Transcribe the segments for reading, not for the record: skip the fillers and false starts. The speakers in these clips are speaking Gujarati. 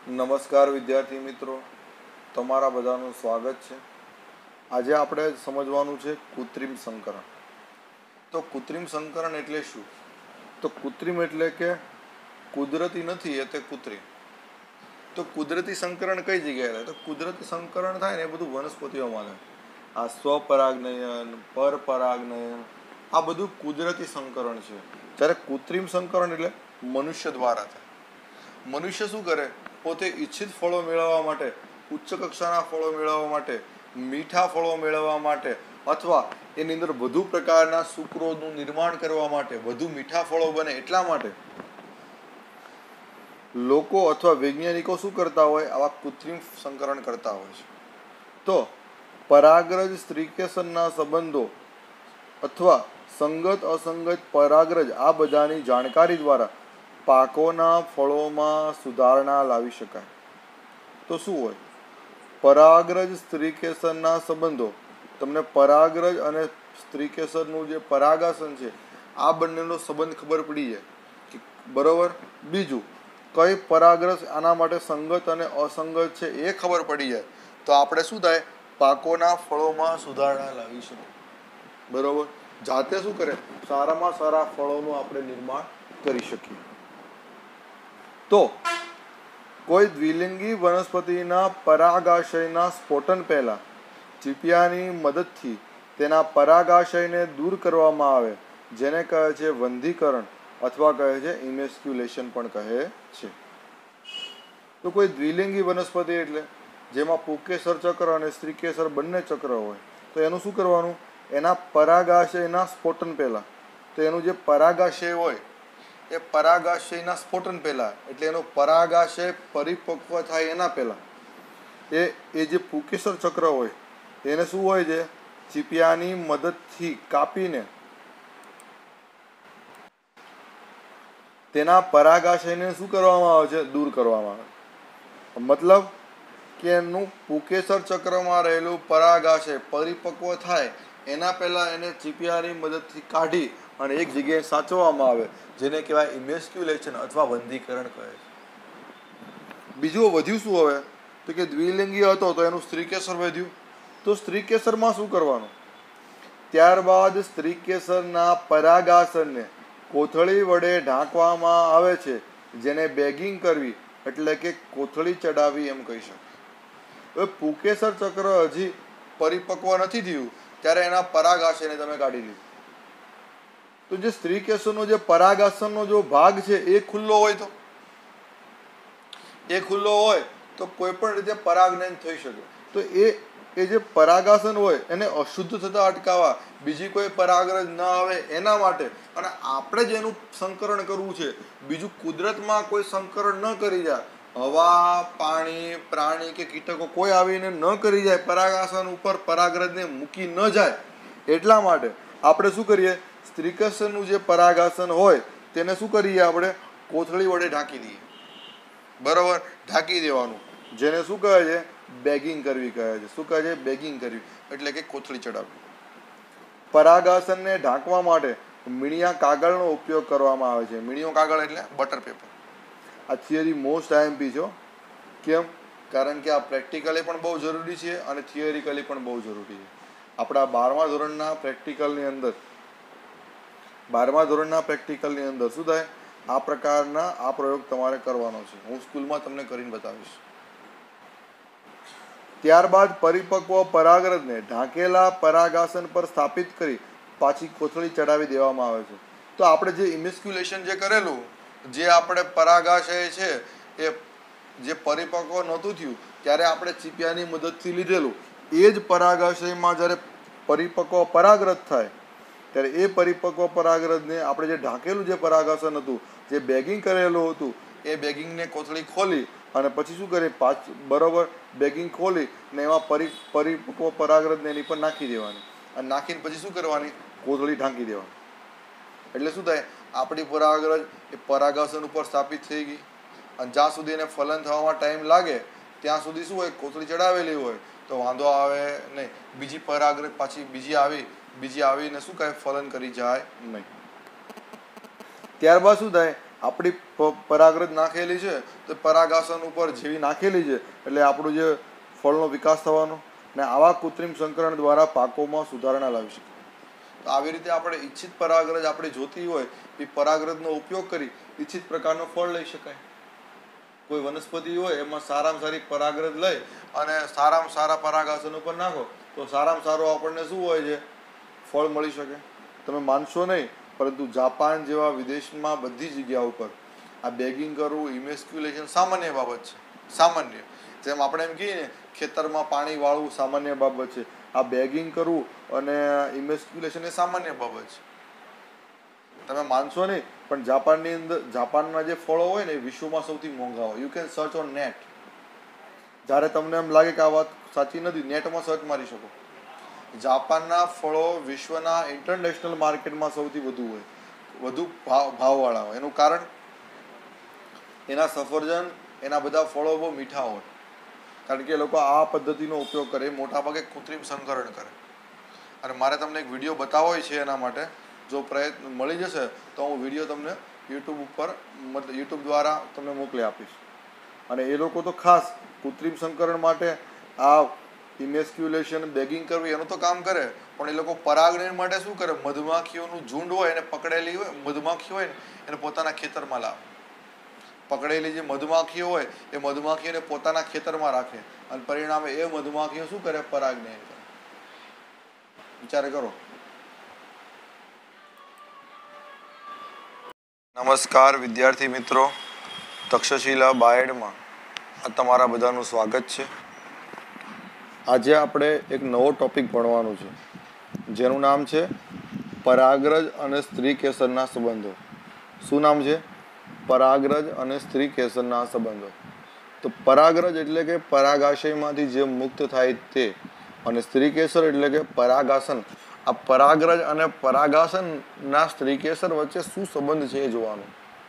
નમસ્કાર વિદ્યાર્થી મિત્રો, તમારા બધાનું સ્વાગત છે. આજે આપણે સમજવાનું છે કૃત્રિમ સંકરણ. તો કૃત્રિમ સંકરણ એટલે શું? તો કૃત્રિમ એટલે કે કુદરતી નથી, એ તે કૃત્રિમ. તો કુદરતી સંકરણ કઈ જગ્યાએ થાય? તો કુદરતી સંકરણ થાય ને એ બધું વનસ્પતિઓમાં થાય. આ સ્વપરાગનયન, પરપરાગનયન, આ બધું કુદરતી સંકરણ છે. જ્યારે કૃત્રિમ સંકરણ એટલે મનુષ્ય દ્વારા થાય. મનુષ્ય શું કરે? પોતે ઈચ્છિત ફળો મેળવવા માટે, ઉચ્ચ કક્ષાના ફળો મેળવવા માટે, મીઠા ફળો મેળવવા માટે, અથવા એની અંદર વધુ પ્રકારના સુક્રોનું નિર્માણ કરવા માટે, વધુ મીઠા ફળો બને એટલા માટે લોકો અથવા વૈજ્ઞાનિકો શું કરતા હોય? આવા કૃત્રિમ સંકરણ કરતા હોય છે. તો પરાગરજ સ્ત્રીકેસરના સંબંધો અથવા સંગત અસંગત પરાગરજ આ બધાની જાણકારી દ્વારા પાકોના ફળોમાં સુધારણા લાવી શકાય. તો શું હોય? પરાગરજ સ્ત્રીકેસરના સંબંધો. તમને પરાગરજ અને સ્ત્રીકેસરનું જે પરાગાસન છે આ બંનેનો સંબંધ ખબર પડી જાય, બરોબર. બીજું, કઈ પરાગરજ આના માટે સંગત અને અસંગત છે એ ખબર પડી જાય તો આપણે શું થાય? પાકોના ફળોમાં સુધારણા લાવી શકીએ, બરોબર. જાતે શું કરે? સારામાં સારા ફળોનું આપણે નિર્માણ કરી શકીએ. તો કોઈ દ્વિલિંગી વનસ્પતિના પરાગાશયના સ્ફોટન પહેલા ચીપિયાની મદદથી તેના પરાગાશયને દૂર કરવામાં આવે, જેને કહે છે વંધીકરણ અથવા કહે છે ઇમેસ્ક્યુલેશન પણ કહે છે. તો કોઈ દ્વિલિંગી વનસ્પતિ એટલે જેમાં પુંકેસર ચક્ર અને સ્ત્રીકેસર બંને ચક્ર હોય, તો એનું શું કરવાનું? એના પરાગાશયના સ્ફોટન પહેલા, તો એનું જે પરાગાશય હોય એ પરાગાશયના સ્ફોટન પહેલા, એટલે એનો પરાગાશય પરિપક્વ થાય એના પહેલા એ જે પુંકેસર ચક્ર હોય એને શું હોય છે? ચીપિયાની મદદથી કાપીને તેના પરાગાશયને શું કરવામાં આવે છે? દૂર કરવામાં આવે. મતલબ કે એનું પુંકેસર ચક્રમાં રહેલું પરાગાશય પરિપક્વ થાય એના પહેલા એને ચીપિયાની મદદથી કાઢી અને એક જગ્યાએ સાચવવામાં આવે, જેને કહેવાય ઇમેસ્ક્યુલેશન અથવા વંધીકરણ કહે છે. બીજું વધ્યું શું હવે? તો કે દ્વિલિંગી હતો તો એનું સ્ત્રીકેસર વધ્યું. તો સ્ત્રીકેસરમાં શું કરવાનું? ત્યારબાદ સ્ત્રીકેસરના પરાગાસનને કોથળી વડે ઢાંકવામાં આવે છે, જેને બેગિંગ કરવી એટલે કે કોથળી ચડાવવી એમ કહી શકાય. હવે પુંકેસર ચક્ર હજી પરિપક્વ નથી થયું ત્યારે એના પરાગાશયને તમે કાઢી લીધું. તો જે સ્ત્રીકેસરનો જે પરાગાસનનો જો ભાગ છે એ ખુલ્લો હોય તો કોઈ પણ રીતે પરાગનયન થઈ શકે. તો એ જે પરાગાસન હોય એને અશુદ્ધ થતા અટકાવવા, બીજી કોઈ પરાગરજ ન આવે એના માટે, અને આપણે જ એનું સંકરણ કરવું છે, બીજું કુદરતમાં કોઈ સંકરણ ન કરી જાય, હવા, પાણી, પ્રાણી કે કીટકો કોઈ આવીને ન કરી જાય, પરાગાસન ઉપર પરાગરજને મૂકી ન જાય, એટલા માટે આપણે શું કરીએ? સ્ત્રીકેસરનું જે પરાગાસન હોય તેને શું કરીએ? આપણે કોથળી વડે ઢાંકી દઈએ, બરોબર. ઢાંકી દેવાનું, જેને શું કહે છે? બેગિંગ કરવી કહે છે. શું કહે છે? બેગિંગ કરવી એટલે કે કોથળી ચડાવવી. પરાગાસનને ઢાંકવા માટે મીણિયા કાગળનો ઉપયોગ કરવામાં આવે છે. મીણિયો કાગળ એટલે બટર પેપર. આ થિયરી મોસ્ટ આઈએમપી છે. કેમ? કારણ કે આ પ્રેક્ટિકલી પણ બહુ જરૂરી છે અને થિયરિકલી પણ બહુ જરૂરી છે. આપણા 12મા ધોરણના પ્રેક્ટિકલની અંદર શું થાય? આ પ્રકારના આ પ્રયોગ તમારે કરવાનો છે. હું સ્કૂલમાં તમને કરીને બતાવીશ. ત્યારબાદ પરિપક્વ પરાગરજને ઢાંકેલા પરાગાસન પર સ્થાપિત કરી પાછી કોથળી ચડાવી દેવામાં આવે છે. તો આપણે જે ઇમેસ્ક્યુલેશન જે કરેલું, જે આપણે પરાગાશય છે એ જે પરિપક્વ નહોતું થયું ત્યારે આપણે ચીપિયાની મદદથી લીધેલું, એ જ પરાગાશયમાં જ્યારે પરિપક્વ પરાગરજ થાય ત્યારે એ પરિપક્વ પરાગરજને આપણે જે ઢાંકેલું જે પરાગાસન હતું, જે બેગિંગ કરેલું હતું, એ બેગિંગને કોથળી ખોલી અને પછી શું કરીએ? બરોબર બેગિંગ ખોલી ને એમાં પરિપક્વ પરાગરજને એની પર નાખી દેવાની, અને નાખીને પછી શું કરવાની? કોથળી ઢાંકી દેવાની. એટલે શું થાય? આપણી પરાગરજ એ પરાગાસન ઉપર સ્થાપિત થઈ ગઈ, અને જ્યાં સુધી એને ફલન થવામાં ટાઈમ લાગે ત્યાં સુધી શું હોય? કોથળી ચડાવેલી હોય તો વાંધો આવે નહીં. બીજી પરાગરજ પાછી બીજી આવીને શું કહે? ફલન કરી જાય નહીં. ત્યારબાદ શું થાય? આપણી પરાગરજ નાખેલી છે તો પરાગાસન ઉપર જેવી નાખેલી છે એટલે આપણું જે ફળનો વિકાસ થવાનો ને આવા કૃત્રિમ સંકરણ દ્વારા પાકોમાં સુધારણા લાવી શકે. તો આવી રીતે આપણે ઈચ્છિત પરાગરજ આપણે જોતી હોય એ પરાગરજનો ઉપયોગ કરી ઈચ્છિત પ્રકારનો ફળ લઈ શકાય. કોઈ વનસ્પતિ હોય એમાં સારામાં સારી પરાગરજ લઈ અને સારામાં સારા પરાગાસન ઉપર નાખો તો સારામાં સારું આપણને શું હોય છે, ફળ મળી શકે. તમે માનશો નહીં, પરંતુ જાપાન જેવા વિદેશમાં બધી જગ્યા ઉપર આ બેગિંગ કરવું, ઇમેસ્ક્યુલેશન સામાન્ય બાબત છે. સામાન્ય, જેમ આપણે એમ કહીએ ને ખેતરમાં પાણી વાળવું સામાન્ય બાબત છે, આ બેગિંગ કરવું અને ઇમેસ્ક્યુલેશન એ સામાન્ય બાબત છે. તમે માનશો નહીં, પણ જાપાનની અંદર જાપાનના જે ફળો હોય ને એ વિશ્વમાં સૌથી મોંઘા હોય. You can search on net. જ્યારે તમને એમ લાગે કે આ વાત સાચી નથી, નેટમાં સર્ચ મારી શકો. જાપાનના ફળો વિશ્વના ઇન્ટરનેશનલ માર્કેટમાં સૌથી વધુ હોય, વધુ ભાવવાળા હોય. એનું કારણ એના સફરજન, એના બધા ફળો બહુ મીઠા હોય, કારણ કે એ લોકો આ પદ્ધતિનો ઉપયોગ કરે, મોટાભાગે કૃત્રિમ સંકરણ કરે. અને મારે તમને એક વિડીયો બતાવવો છે એના માટે, જો પ્રયત્ન મળી જશે તો હું વિડીયો તમને યુટ્યુબ ઉપર યુટ્યુબ દ્વારા તમને મોકલી આપીશ. અને એ લોકો તો ખાસ કૃત્રિમ સંકરણ માટે આ ઇમેસ્ક્યુલેશન, બેગિંગ કરવી એનું તો કામ કરે, પણ એ લોકો પરાગણ માટે શું કરે, મધમાખીઓનું ઝુંડ હોય એને પકડેલી હોય, મધમાખી હોય ને એને પોતાના ખેતરમાં લાવે. પકડેલી જે મધમાખીઓ હોય એ મધમાખીઓને પોતાના ખેતરમાં રાખે અને પરિણામે એ મધમાખીઓ શું કરે, પરાગનયન કરે. વિચાર કરો. નમસ્કાર વિદ્યાર્થી મિત્રો, તક્ષશિલા બાયડમાં તમારા બધાનું સ્વાગત છે. આજે આપણે એક નવો ટોપિક ભણવાનું છે જેનું નામ છે પરાગરજ અને સ્ત્રી કેસરના સંબંધો. શું નામ છે? પરાગરજ અને સ્ત્રી કેસરના સંબંધો. તો પરાગરજ એટલે કે પરાગાશયમાંથી જે મુક્ત થાય તે, અને સ્ત્રી કેસર એટલે કે પરાગાસન. આ પરાગરજ અને પરાગાસનના સ્ત્રી કેસર વચ્ચે શું સંબંધ છે એ જોવાનું.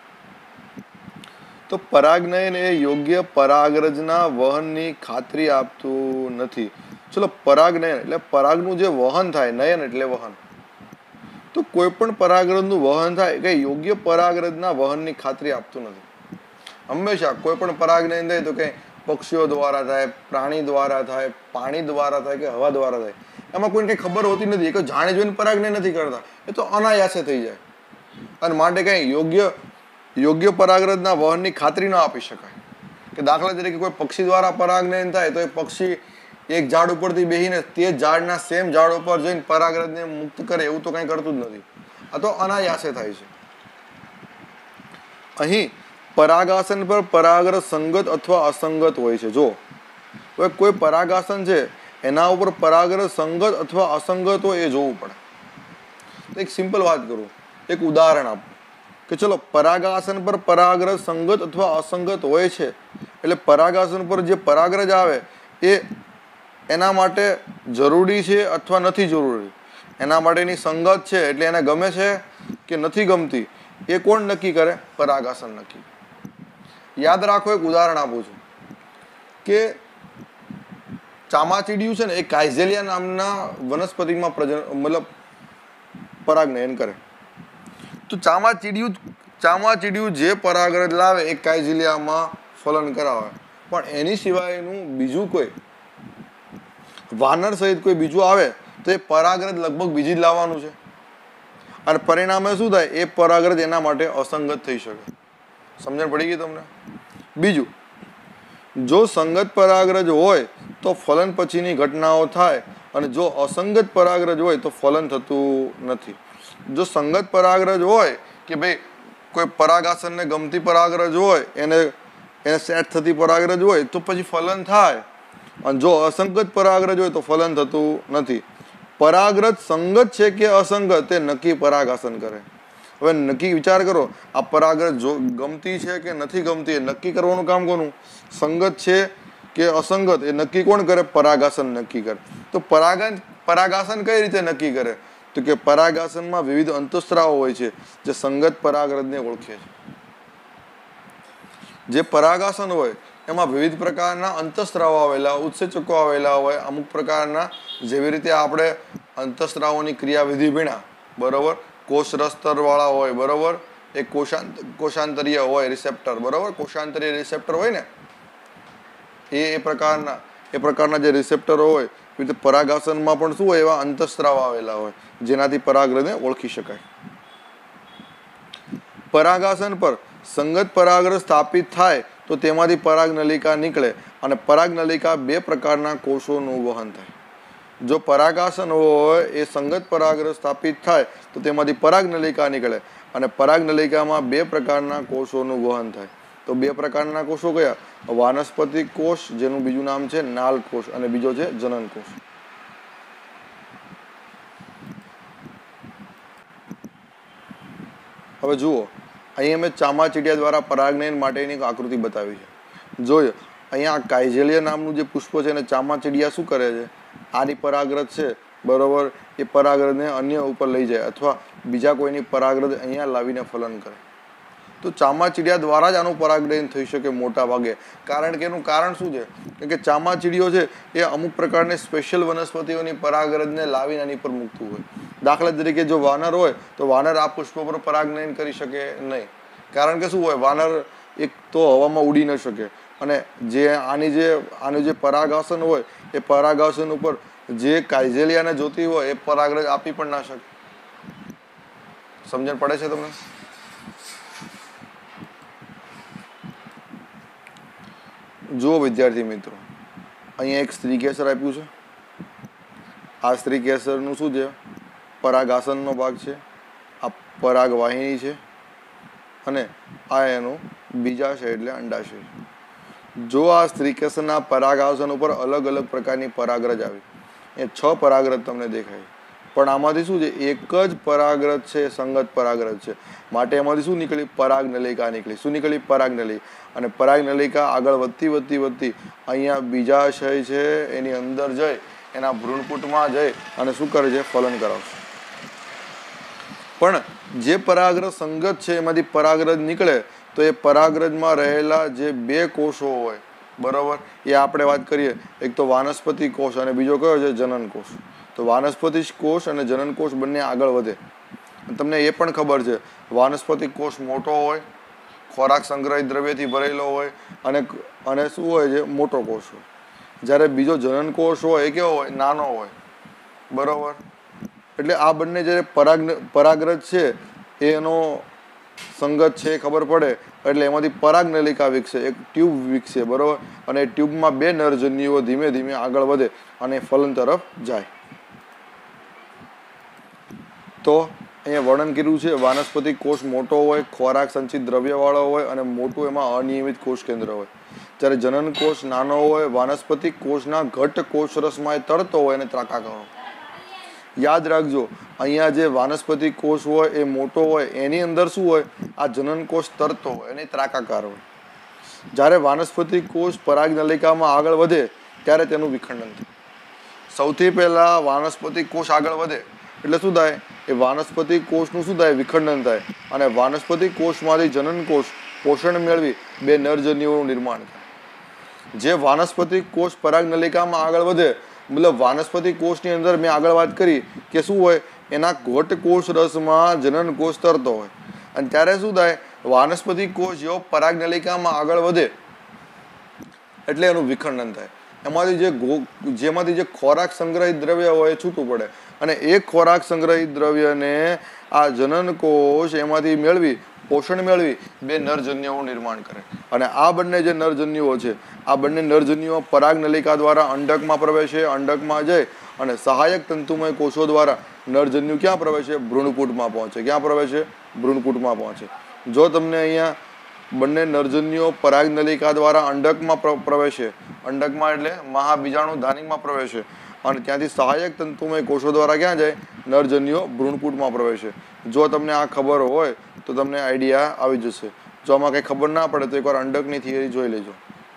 તો પરાગનયન એ યોગ્ય પરાગરજના વહનની ખાતરી આપતું નથી. ચલો, પરાગનયન એટલે પરાગનું જે વહન થાય, નયન એટલે વહન. તો કોઈ પણ પરાગરજનું વહન થાય કે યોગ્ય પરાગરજના વહનની ખાતરી આપતું નથી. હંમેશા કોઈ પણ પરાગનયન થાય તો કંઈ પક્ષીઓ દ્વારા થાય, પ્રાણી દ્વારા થાય, પાણી દ્વારા થાય કે હવા દ્વારા થાય, એમાં કોઈને કંઈ ખબર હોતી નથી. એ કોઈ જાણી જોઈને પરાગનયન નથી કરતા, એ તો અનાયાસે થઈ જાય. અને માટે કંઈ યોગ્ય પરાગરજના વહનની ખાતરી ન આપી શકાય. કે દાખલા તરીકે કોઈ પક્ષી દ્વારા પરાગનયન થાય તો એ પક્ષી એક ઝાડ ઉપરથી બેસીને તે જ ઝાડના સેમ ઝાડ ઉપર જઈને પરાગરજને મુક્ત કરે એવું તો કંઈ કરતું જ નથી. આ તો અનાયાસે થાય છે. અહીં પરાગાસન પર પરાગરજ સંગત અથવા અસંગત હોય છે. જો હવે કોઈ પરાગાસન છે એના ઉપર પરાગરજ સંગત અથવા અસંગત હોય એ જોવું પડે. તો એક સિમ્પલ વાત કરું, એક ઉદાહરણ આપું કે ચલો, પરાગાસન પર પરાગરજ સંગત અથવા અસંગત હોય છે એટલે પરાગાસન પર જે પરાગરજ આવે એ એના માટે જરૂરી છે અથવા નથી જરૂરી, એના માટેની સંગત છે એટલે એને ગમે છે કે નથી ગમતી, એ કોણ નક્કી કરે? પરાગાસન નક્કી. યાદ રાખો, એક ઉદાહરણ આપું છું કે ચામાચીડિયું છે ને એ કાઇઝેલિયા નામના વનસ્પતિમાં મતલબ પરાગનયન કરે. તો ચામાચીડિયું જે પરાગરજ લાવે એ કાઇઝેલિયામાં ફલન કરાવે, પણ એની સિવાયનું બીજું કોઈ વાનર સહિત કોઈ બીજું આવે તો એ પરાગરજ લગભગ બીજી જ લાવવાનું છે. અને પરિણામે શું થાય? એ પરાગરજ એના માટે અસંગત થઈ શકે. સમજણ પડી ગઈ તમને? બીજું, જો સંગત પરાગરજ હોય તો ફલન પછીની ઘટનાઓ થાય, અને જો અસંગત પરાગરજ હોય તો ફલન થતું નથી. જો સંગત પરાગરજ હોય કે ભાઈ કોઈ પરાગાસનને ગમતી પરાગરજ હોય, એને સેટ થતી પરાગરજ હોય તો પછી ફલન થાય, અને જો અસંગત પરાગરજ હોય તો ફલન થતું નથી. પરાગરજ સંગત છે કે અસંગત તે નક્કી પરાગાસન કરે. હવે નક્કી વિચાર કરો, આ પરાગરજ ગમતી છે કે નથી ગમતી એ નક્કી કરવાનું કામ કોનું? સંગત છે કે અસંગત એ નક્કી કોણ કરે? પરાગાસન નક્કી કરે. તો પરાગાસન કઈ રીતે નક્કી કરે? તો કે પરાગાસનમાં વિવિધ અંતઃસ્ત્રાવો હોય છે જે સંગત પરાગરજને ઓળખે છે. જે પરાગાસન હોય એમાં વિવિધ પ્રકારના અંતઃસ્ત્રાવો આવેલા, ઉત્સેચકો આવેલા હોય, અમુક પ્રકારના, જેવી રીતે આપણે અંતઃસ્ત્રાવોની ક્રિયાવિધિ ભણ્યા, બરોબર, કોષ રસ્તર વાળા હોય, બરોબર, એક કોષાંતરીય હોય રિસેપ્ટર, બરોબર. કોષાંતરીય રિસેપ્ટર હોય ને એ પ્રકારના જે રિસેપ્ટરો હોય એ પરાગાસનમાં પણ શું હોય, એવા અંતઃસ્ત્રાવ આવેલા હોય જેનાથી પરાગરજને ઓળખી શકાય. પરાગાસન પર સંગત પરાગરજ સ્થાપિત થાય તો તેમાંથી પરાગનલિકા નીકળે અને પરાગનલિકા બે પ્રકારના કોષોનું વહન થાય. જો પરાગાસન હોય એ સંગત પરાગરજ સ્થાપિત થાય તો તેમાંથી પરાગનલિકા નીકળે અને પરાગનલિકામાં બે પ્રકારના કોષોનું વહન થાય. તો બે પ્રકારના કોષો કયા? વાનસ્પતિક કોષ, જેનું બીજું નામ છે નાલ કોષ, અને બીજો છે જનન કોષ. હવે જુઓ, અહીંયા મેં ચામાચીડિયા દ્વારા પરાગનયન માટેની એક આકૃતિ બતાવી છે. જોયો અહીંયા કાઇઝેલિયા નામનું જે પુષ્પ છે એને ચામાચીડિયા શું કરે છે, આની પરાગરજ છે, બરોબર, એ પરાગરજને અન્ય ઉપર લઈ જાય અથવા બીજા કોઈની પરાગરજ અહીંયા લાવીને ફલન કરે. તો ચામાચીડિયા દ્વારા જ આનું પરાગનયન થઈ શકે મોટા ભાગે. કારણ કે એનું કારણ શું છે? કે ચામાચીડિયો છે એ અમુક પ્રકારની સ્પેશિયલ વનસ્પતિઓની પરાગરજને લાવીને આની પર મૂકતું હોય. દાખલા તરીકે જો વાનર હોય તો વાનર આ પુષ્પ પર પરાગનયન કરી શકે નહીં. કારણ કે શું હોય, વાનર એક તો હવામાં ઉડી ન શકે અને આનું જે પરાગાસન હોય એ પરાગાસન ઉપર જે કાઇઝેલિયાને જોતી હોય એ પરાગરજ આપી પણ ના શકે. સમજણ પડે છે તમને? જુઓ વિદ્યાર્થી મિત્રો, અહીંયા એક સ્ત્રીકેસર આપ્યું છે. આ સ્ત્રીકેસરનું શું છે? પરાગાસનનો ભાગ છે. આ પરાગવાહિની છે અને આ એનું બીજાશય એટલે અંડાશય છે. જો આ સ્ત્રીકેસરના પરાગાસન ઉપર અલગ અલગ પ્રકારની પરાગરજ આવી, એ 6 પરાગરજ તમને દેખાય, પણ આમાંથી શું છે, એક જ પરાગરજ છે સંગત પરાગરજ છે. માટે એમાંથી શું નીકળી? પરાગનલિકા નીકળી. શું નીકળી? પરાગનલિકા. અને પરાગનલિકા આગળ વધતી અહીંયા બીજાશય છે એની અંદર જઈ એના ભ્રૂણપુટમાં જઈ અને શું કરે છે? ફલન કરાવશે. પણ જે પરાગરજ સંગત છે એમાંથી પરાગરજ નીકળે તો એ પરાગરજમાં રહેલા જે બે કોષો હોય, બરોબર, એ આપણે વાત કરીએ, એક તો વાનસ્પતિ કોષ અને બીજો કયો છે? જનન કોષ. તો વાનસ્પતિ કોષ અને જનન કોષ બંને આગળ વધે. તમને એ પણ ખબર છે વાનસ્પતિ કોષ મોટો હોય, ખોરાક સંગ્રહિત દ્રવ્યથી ભરેલો હોય અને શું હોય છે? મોટો કોષ હોય. જ્યારે બીજો જનન કોષ હોય એ કેવો હોય? નાનો હોય, બરોબર. એટલે આ બંને જ્યારે પરાગરજ છે એનો સંગત છે ખબર પડે એટલે એમાંથી પરાગનલિકા વિકસે, એક ટ્યુબ વિકસે, બરોબર. અને એ ટ્યુબમાં બે નરજન્યુઓ ધીમે ધીમે આગળ વધે અને ફલન તરફ જાય. તો અહીંયા વર્ણન કર્યું છે વાનસ્પતિક કોષ મોટો હોય, ખોરાક સંચિત દ્રવ્યવાળો હોય અને મોટું એમાં અનિયમિત કોષ કેન્દ્ર હોય. જ્યારે જનન કોષ નાનો હોય, વાનસ્પતિક કોષના ઘટ્ટ કોષરસમાં એ તરતો હોય અને ત્રાકાકાર હોય. યાદ રાખજો, અહીંયા જે વાનસ્પતિક કોષ હોય એ મોટો હોય, એની અંદર શું હોય? આ જનન કોષ તરતો હોય અને ત્રાકાકાર હોય. જ્યારે વાનસ્પતિક કોષ પરાગનલિકામાં આગળ વધે ત્યારે તેનું વિખંડન થાય. સૌથી પહેલા વાનસ્પતિક કોષ આગળ વધે એટલે શું થાય? એ વાનસ્પતિક કોષનું શું થાય? વિખંડન થાય અને વાનસ્પતિક કોષમાંથી જનન કોષ પોષણ મેળવી બે નરજન્યુઓનું નિર્માણ થાય. જે વાનસ્પતિક કોષ પરાગનલિકામાં આગળ વધે, મતલબ વાનસ્પતિક કોષની અંદર મેં આગળ વાત કરી કે શું હોય? એના ઘટ કોષ રસમાં જનન કોષ તરતો હોય અને ત્યારે શું થાય? વાનસ્પતિક કોષ જેવો પરાગનલિકામાં આગળ વધે એટલે એનું વિખંડન થાય. જેમાંથી જે ખોરાક સંગ્રહિત દ્રવ્ય હોય એ છૂટું પડે અને એ ખોરાક સંગ્રહિત દ્રવ્યને આ જનન કોષ એમાંથી મેળવી પોષણ મેળવી બે નરજન્યુઓનું નિર્માણ કરે. અને આ બંને જે નરજન્યુઓ છે, આ બંને નરજન્યુઓ પરાગનલિકા દ્વારા અંડકમાં પ્રવેશે, અંડકમાં જઈ અને સહાયક તંતુમય કોષો દ્વારા નરજન્યુ ક્યાં પ્રવેશે? ભ્રૂણપુટમાં પહોંચે. ક્યાં પ્રવેશે? ભ્રૂણપુટમાં પહોંચે. જો તમને અહીંયા બંને નરજન્યુઓ પરાગનલિકા દ્વારા અંડકમાં પ્રવેશે, અંડકમાં એટલે મહાબીજાણુ ધાનીમાં પ્રવેશે અને ત્યાંથી સહાયક તંતુમય કોષો દ્વારા ક્યાં જાય? નરજન્યુઓ ભ્રૂણપુટમાં પ્રવેશે. જો તમને આ ખબર હોય તો તમને આઈડિયા આવી જશે. જો આમાં કંઈ ખબર ના પડે તો એકવાર અંડકની થિયરી જોઈ લેજો,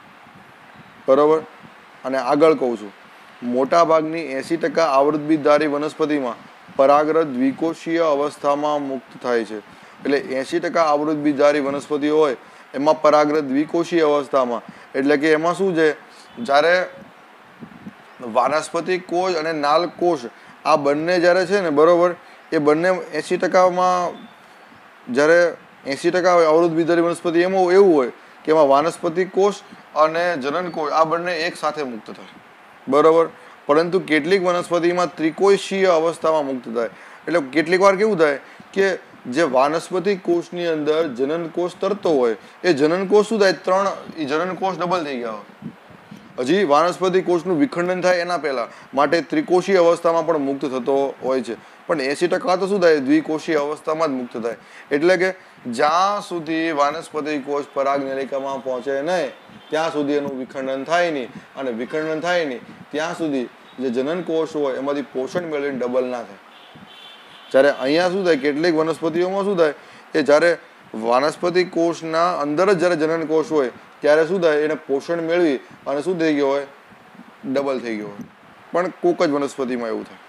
બરોબર. અને આગળ કહું છું, મોટાભાગની 80% આવૃતબીજધારી વનસ્પતિમાં પરાગરજ દ્વિકોષીય અવસ્થામાં મુક્ત થાય છે. એટલે 80% આવૃતબીજધારી વનસ્પતિઓ હોય એમાં પરાગરજ દ્વિકોષીય અવસ્થામાં, એટલે કે એમાં શું છે? જ્યારે વાનસ્પતિક કોષ અને નાલ કોષ આ બંને જ્યારે છે ને, બરોબર, એ બંને 80%માં જ્યારે 80% અવરોધ વિધારી વનસ્પતિ એમાં એવું હોય કે એમાં વાનસ્પતિક કોષ અને જનન કોષ આ બંને એક સાથે મુક્ત થાય, બરોબર. પરંતુ કેટલીક વનસ્પતિમાં ત્રિકોષીય અવસ્થામાં મુક્ત થાય. એટલે કેટલીક વાર કેવું થાય કે જે વાનસ્પતિક કોષની અંદર જનન કોષ તરતો હોય એ જનન કોષ શું થાય, જનન કોષ ડબલ થઈ ગયા હોય, હજી વાનસ્પતિક કોષનું વિખંડન થાય એના પહેલા, માટે ત્રિકોષીય અવસ્થામાં પણ મુક્ત થતો હોય છે. પણ 80% તો શું થાય, દ્વિકોષીય અવસ્થામાં જ મુક્ત થાય. એટલે કે જ્યાં સુધી વાનસ્પતિક કોષ પરાગનલિકામાં પહોંચે નહીં ત્યાં સુધી એનું વિખંડન થાય નહીં, અને વિખંડન થાય નહીં ત્યાં સુધી જે જનન કોષ હોય એમાંથી પોષણ મેળવીને ડબલ ના થાય. જ્યારે અહીંયા શું થાય, કેટલીક વનસ્પતિઓમાં શું થાય કે જ્યારે વાનસ્પતિક કોષના અંદર જ જ્યારે જનન કોષ હોય ત્યારે શું થાય, એને પોષણ મેળવી અને શું થઈ ગયો હોય, ડબલ થઈ ગયો હોય. પણ કોક જ વનસ્પતિમાં એવું થાય.